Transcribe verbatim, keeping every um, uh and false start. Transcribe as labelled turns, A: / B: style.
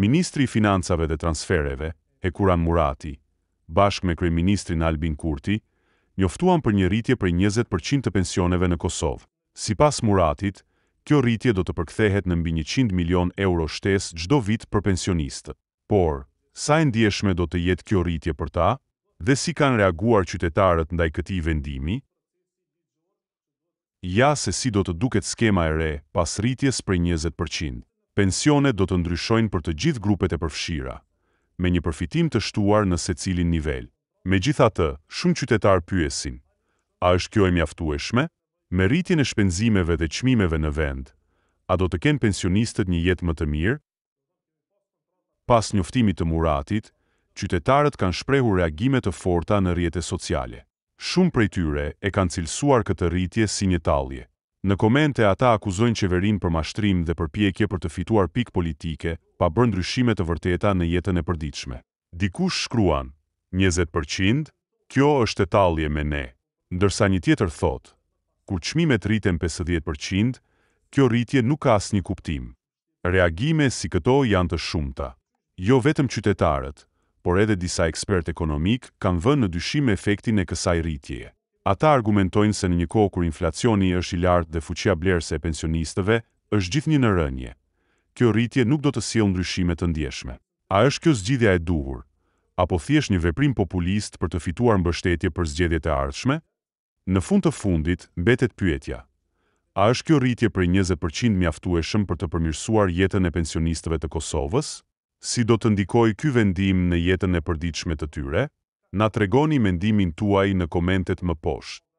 A: Ministri i Financave dhe Transfereve, Hekuran Murati, bashkë me kryeministrin Albin Kurti, njoftuan për një rritje prej njëzet përqind të pensioneve në Kosovë. Sipas Muratit, kjo rritje do të përkthehet në mbi njëqind milion euro shtesë çdo vit për pensionistët. Por, sa e ndjeshme do të jetë kjo rritje për ta, dhe si kanë reaguar qytetarët ndaj këtij vendimi? Ja se si do të duket skema e re pas rritjes prej njëzet përqind. Pensionet do të ndryshojnë për të gjithë grupet e përfshira, me një përfitim të shtuar në secilin nivel. Megjithatë, shumë qytetar pyesin, a është kjo e mjaftueshme? Me rritjen e shpenzimeve dhe çmimeve në vend, a do të kenë pensionistët një jetë më të mirë? Pas njoftimit të Muratit, qytetarët kanë shprehur reagime të forta në rrjetet sociale. Shumë prej tyre e kanë cilësuar këtë rritje si një tallje. Në komente ata akuzojnë qeverinë për mashtrim dhe përpjekje për të fituar pikë politike, pa bërë ndryshime të vërteta në jetën e përditshme. Dikush shkruan, njëzet përqind, kjo është e tallje me ne. Ndërsa një tjetër thotë, kur çmimet rriten pesëdhjetë përqind, kjo rritje nuk ka asnjë kuptim. Reagime si këto janë të shumta. Jo vetëm qytetarët, por edhe disa ekspertë ekonomik kanë vënë në dyshim efektin e kësaj rritjeje. Ata argumentojnë se në një kohë kur inflacioni është i lartë dhe fuqia blerëse e pensionistëve është gjithnjë në rënje, kjo rritje nuk do të sjellë ndryshime të ndjeshme. A është kjo zgjidhja e duhur, apo thjesht një veprim populist për të fituar mbështetje për zgjedhjet e ardhshme? Në fund të fundit, mbetet pyetja: a është kjo rritje prej njëzet përqind mjaftueshëm për të përmirësuar jetën e pensionistëve të Kosovës? Si do të ndikojë ky vendim në jetën e përditshme të tyre? Na tregoni mendimin tuaj në komentet më poshtë.